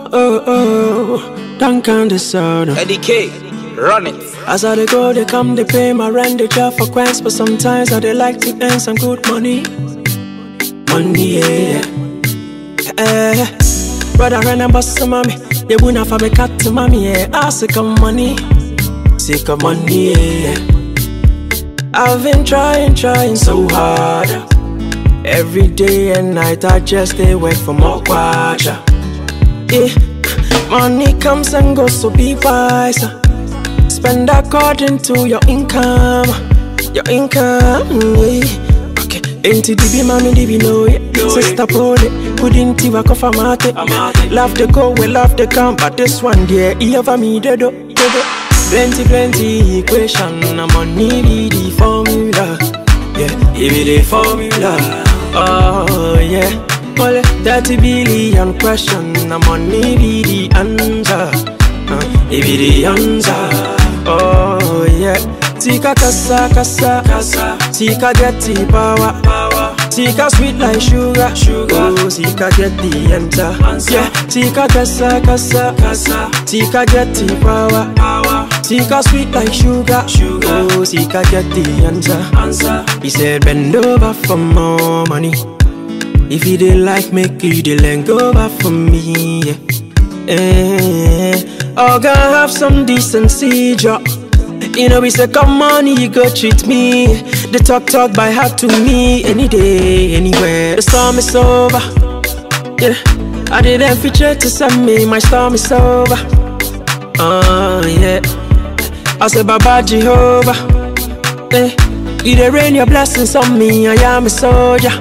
Don't count the soda. Eddie K, run it. As I dey go, they come, they pay my rent, they job for quents. But sometimes I dey like to earn some good money. Money, yeah. Brother, when I bust some mommy, they wouldn't have a cut to mommy, yeah. I sick of money, yeah. I've been trying so hard. Every day and night I just stay away for more kwacha. Yeah. Money comes and goes, so be wise. Spend according to your income. Yeah. Okay. Ain't it DB, mommy, DB, know it. Sister, pull it. Put in Tiva, coffee, mate. Love the go, we love the come. But this one, yeah, he over me, dedo. Plenty equation. Money be the formula. Yeah, it be the formula. Oh, yeah. Only 30 billion question. Money be the answer. It be the answer. Oh, yeah. Tika kasa. Tika get the power. Tika sweet like sugar. Oh, Tika get the answer. Yeah. Tika kasa. Tika get the power. Tika sweet like sugar. Oh, Tika get the answer. He said bend over for more money. If you didn't like make you didn't go back for me. Yeah. Oh, gotta have some decency, Joe. You know we say come on, you go treat me. The talk by heart to me. Any day, anywhere. The storm is over. Yeah, I didn't feature to send me. My storm is over. Yeah. I say Baba Jehovah. Yeah, you dey rain your blessings on me. I am a soldier.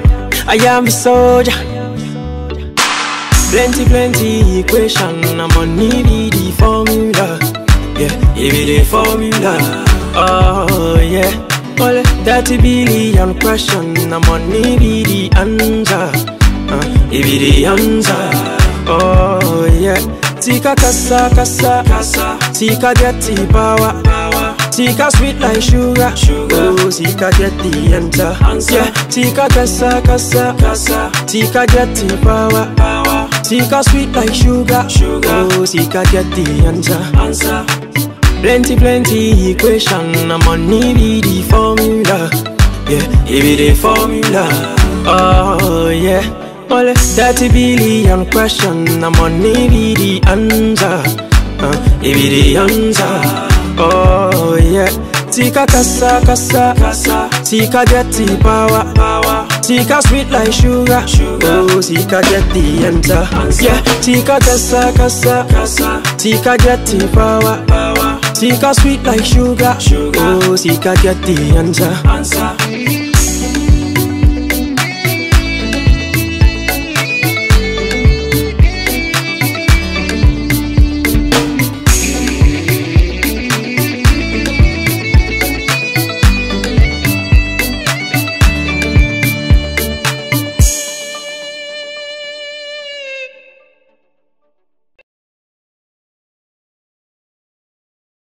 Plenty equation. Money be the formula. Yeah, it be the formula. Oh, yeah. Only 30 billion question. Money be the answer. It be the answer. Oh, yeah. Tika kasa. Tika get the power. Tika sweet like sugar. Oh, Tika get the answer. Yeah. Tika kasa. Tika get the power. Tika sweet like sugar. Oh, Tika get the answer. Plenty equation. Money be the formula. Yeah, it be the formula. Oh, yeah. Only 30 billion question. Money be the answer. It be the answer. Oh, yeah. Tika kasa. Tika get the power. Tika sweet like sugar. Oh, Tika get the answer. Yeah. Tika kasa. Tika get the power. Tika sweet like sugar. Oh, Tika get the answer.